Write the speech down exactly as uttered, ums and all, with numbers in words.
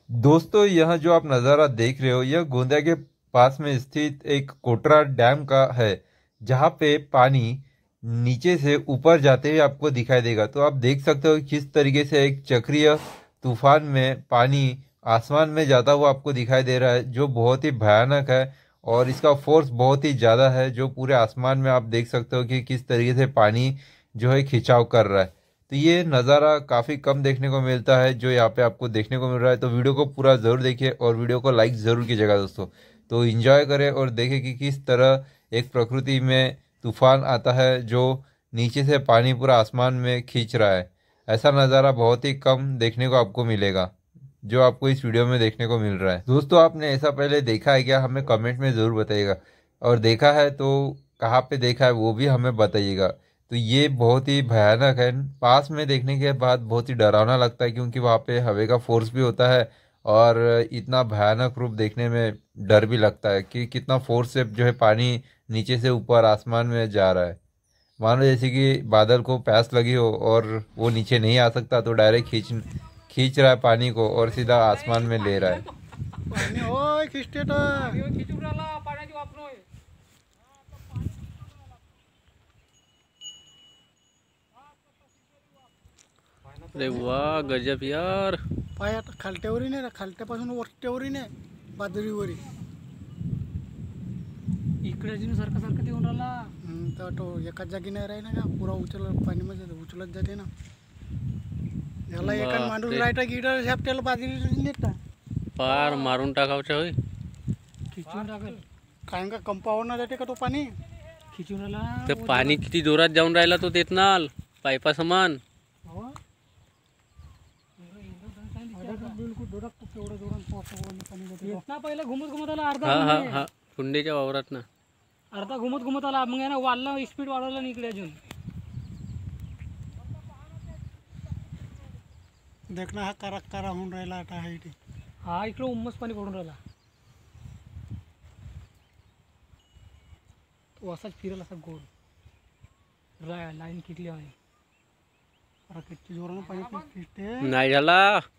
दोस्तों, यह जो आप नज़ारा देख रहे हो यह गोंदिया के पास में स्थित एक कोटरा डैम का है, जहाँ पे पानी नीचे से ऊपर जाते हुए आपको दिखाई देगा। तो आप देख सकते हो किस तरीके से एक चक्रीय तूफान में पानी आसमान में जाता हुआ आपको दिखाई दे रहा है, जो बहुत ही भयानक है और इसका फोर्स बहुत ही ज़्यादा है। जो पूरे आसमान में आप देख सकते हो कि किस तरीके से पानी जो है खिंचाव कर रहा है। तो ये नज़ारा काफ़ी कम देखने को मिलता है जो यहाँ पे आपको देखने को मिल रहा है। तो वीडियो को पूरा ज़रूर देखिए और वीडियो को लाइक ज़रूर कीजिएगा दोस्तों। तो एंजॉय करें और देखें कि किस तरह एक प्रकृति में तूफान आता है जो नीचे से पानी पूरा आसमान में खींच रहा है। ऐसा नज़ारा बहुत ही कम देखने को आपको मिलेगा जो आपको इस वीडियो में देखने को मिल रहा है। दोस्तों, आपने ऐसा पहले देखा है क्या? हमें कमेंट में ज़रूर बताइएगा, और देखा है तो कहाँ पे देखा है वो भी हमें बताइएगा। तो ये बहुत ही भयानक है, पास में देखने के बाद बहुत ही डरावना लगता है, क्योंकि वहाँ पे हवा का फोर्स भी होता है और इतना भयानक रूप देखने में डर भी लगता है कि कितना फोर्स से जो है पानी नीचे से ऊपर आसमान में जा रहा है। मानो जैसे कि बादल को प्यास लगी हो और वो नीचे नहीं आ सकता, तो डायरेक्ट खींच खींच रहा है पानी को और सीधा आसमान में ले रहा है। पाणी होय खिस्टेट खिचून राहिला पाण्याची वापरोय. अरे वाह गजब यार. पाय आता खालट्यावरी नाही, खालट्यापासून वरट्यावरी नाही, बाजरीवरी. इकडे अजून सारखं सारखं ते होऊन राहिला. हम्म, तर तो एकाच जागी नाही राहिला का, पुरा उचल पाणीमध्ये उचलत जाते ना. याला एका मांडून बापरे. राहता गिटार झेपट्याला बाजरी नेता पार मारून टाकावच्या होय. खिचून टाकल. काय का कंपावर ना जाते का तो पाणी. खिचून राहिला. तर पाणी किती जोरात जाऊन राहिला तो तेतनाल पाईपा समान. हो. बिलकुल धडकतो केवढं जोरात पावसावर पाणी जाते. इतना पहिला घुमत घुमत आला अर्धा. हा हा हा फुंडेच्या वावरात ना. अर्धा घुमत घुमत आला, मग आहे ना वाढला, स्पीड वाढवला नाही इकडे अजून. देख ना, हा कारा कारा होऊन राहिला आता हा इथे. हा इकडे उम्मस पाणी पडून राहिला. तो असाच फिरल असा गोल लाईन खिचली आहे. किती जोरानं पाणी खिचते. नाही झाला.